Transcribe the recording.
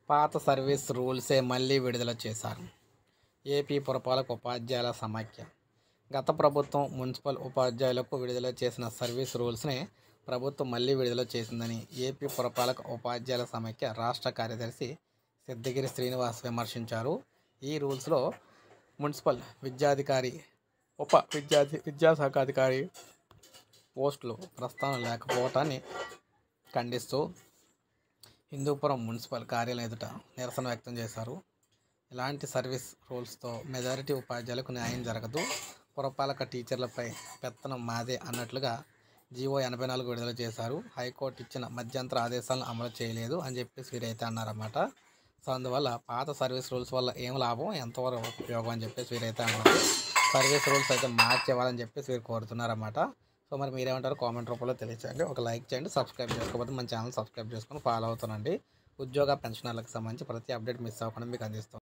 పాత సర్వీస్ రూల్సే మళ్ళీ విడుదల చేశారు. ఏపీ పురపాలక ఉపాధ్యాయుల సమాఖ్య గత ప్రభుత్వం మున్సిపల్ ఉపాధ్యాయులకు విడుదల చేసిన సర్వీస్ రూల్స్నే ప్రభుత్వం మళ్ళీ విడుదల చేసిందని ఏపీ పురపాలక ఉపాధ్యాయుల సమాఖ్య రాష్ట్ర కార్యదర్శి సిద్ధగిరి శ్రీనివాస్ విమర్శించారు. ఈ రూల్స్లో మున్సిపల్ విద్యాధికారి, విద్యాశాఖ అధికారి పోస్టులు ప్రస్తావన లేకపోవటాన్ని ఖండిస్తూ హిందూపురం మున్సిపల్ కార్యాలయం ఎదుట నిరసన వ్యక్తం చేశారు. ఇలాంటి సర్వీస్ రూల్స్తో మెజారిటీ ఉపాధ్యాయులకు న్యాయం జరగదు, పురపాలక టీచర్లపై పెత్తనం మాదే అన్నట్లుగా జీవో 84 విడుదల చేశారు. హైకోర్టు ఇచ్చిన మధ్యంతర ఆదేశాలను అమలు చేయలేదు అని చెప్పేసి వీరైతే అన్నారన్నమాట. సో అందువల్ల పాత సర్వీస్ రూల్స్ వల్ల ఏం లాభం, ఎంతవరకు ఉపయోగం అని చెప్పేసి వీరైతే అన్నారు. సర్వీస్ రూల్స్ అయితే మార్చేవాలని చెప్పేసి వీరు కోరుతున్నారన్నమాట. సో మరి మీరేమంటారు కామెంట్ రూపంలో తెలియచేయండి. ఒక లైక్ చేయండి, సబ్స్క్రైబ్ చేసుకోకపోతే మన ఛానల్ సబ్స్క్రైబ్ చేసుకొని ఫాలో అవుతానండి. ఉద్యోగ పెన్షనర్లకు సంబంధించి ప్రతి అప్డేట్ మిస్ అవ్వకుండా మీకు అందిస్తాం.